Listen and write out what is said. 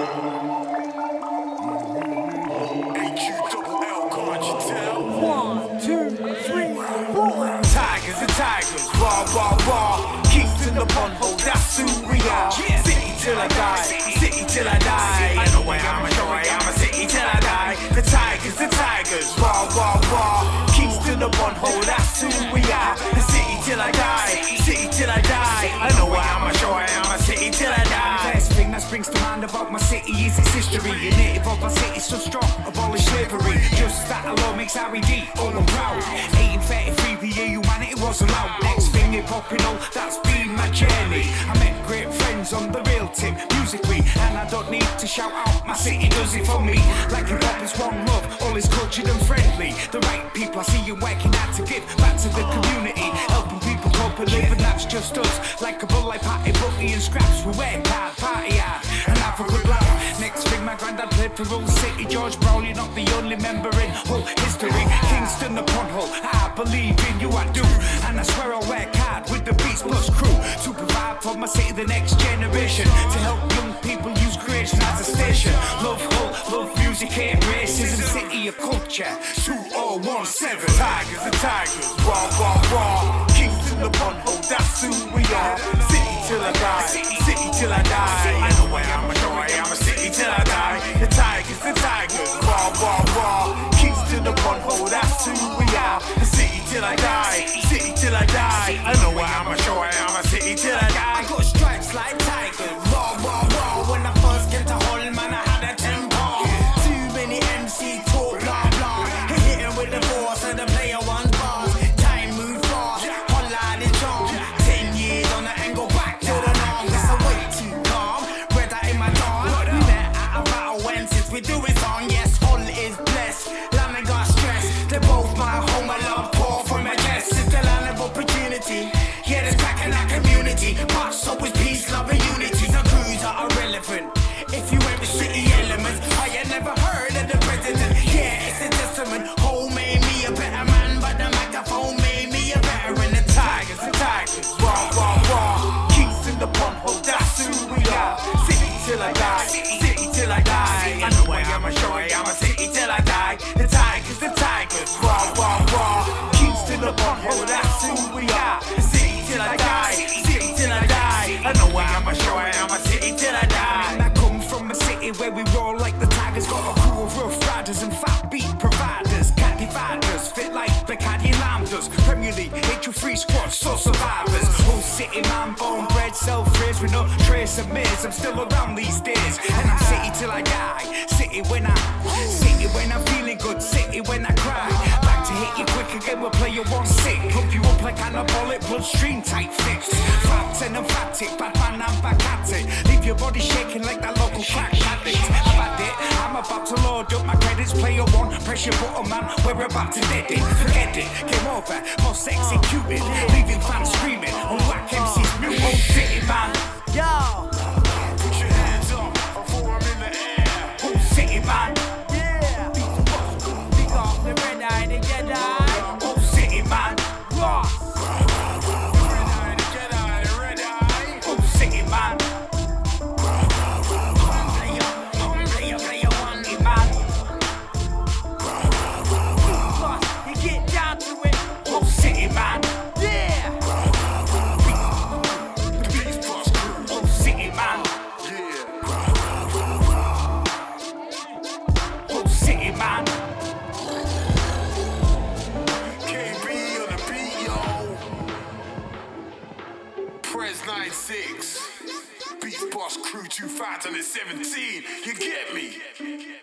One, two, three, four. Tigers and tigers, raw, raw, raw. Keeps in the bun hole, that's who we are. City till I die, city till I die. I know where I'm a city till I die. The tigers, raw, raw, raw. Keeps in the bun hole, that's who we are. The city till I die, city till I die. I know where I'm a city till I die. First thing that springs to mind about my city is its history. A native of my city so strong, abolish slavery. Just that alone makes R.E.D. all I'm proud. 1833, the year humanity was allowed. Next thing hip-hop, you know, that's been my journey. I met great friends on the real tip, musically, and I don't need to shout out, my city does it for me. Like hip-hop is one love, all is cultured and friendly. The right people I see you working hard to give back to the community, helping people cope and live, and that's just us. Like a bull like party, booty and scraps, we work hard, party hard, and have a good laugh. Next thing, my granddad played for Old City. George Brown, you're not the only member in whole history. Kingston upon Hull, I believe in you, I do. And I swear I'll work hard with the Beats Plus crew to provide for my city the next generation, to help young people use creation as a station. Love Hull, love music, hate racism, city of culture, 2017. Tigers and tigers, raw, raw, raw. Kingston upon Hull, that's who we are. City till I die, city till I die. I know where I'm a city till I die. The tigers, raw, raw, raw. Kingston upon Hull, that's who we are. The city till I die, city till I die. I know where I'm a city till I die. I got stripes like tigers, raw, raw, raw. When I first came to Hull, man, I had a tempo. Too many MC talk, blah, blah. Hitting with the force and the player one bars. Time moved fast, Hull had its charm. 10 years on the angle, back to the norm. That's a way too calm, red eye in my dawn. We met at a battle when since we do it on. Yes, Hull is blessed, land ain't got stress. They're both my home, I love pour from my chest. It's the land of opportunity, yeah, there's crack in our community. But so is peace, love and unity. The crews are irrelevant if you ain't the city elements. I ain't never heard of the president, yeah, it's a testament. Home made me a better man, but the microphone made me a veteran. The Tigers and tigers, raw, raw, raw. Kingston upon Hull, that's who we are. City till I die, city till I die. I know where I'm a city till I die. The tigers, raw, raw, raw. Kingston upon Hull, that's who we are. City till I die, city till I die. I know where I'm a city till I die. I come from a city where we roll like the Tigers. Got a crew of rough riders and fat beat providers. Cat dividers, fit like Bacardi and Lime does. Premier League, HU3 squad, so survivors. Whole city man, born bred, self-raised with no trace of maze. I'm still around these days, and I'm city till I die. City when I'm feeling good, city when I cry. Back to hit you quick again, we'll play you one sick. Pump you up like anabolic, bloodstream tight fix. Fat and emphatic, bad man, I'm back at it. Leave your body shaking like that local crack addict. I've had it, I'm about to load up my credits. Player one, pressure button man, we're about to dead it. Forget it, game over, boss executed. Leaving fans screaming, on whack MC's new old city man. Yo, put your hands up before I'm in the air. Whole city man. Yeah, big up the red eye, the Jedi. Whole city man. Rock. Whole city man. Player one, man. You get down to it. Whole city man. Yeah. Whole city man. Whole city man. KB on the beat, yo. Prez 96. Beats Boss Crew 2017. You get me?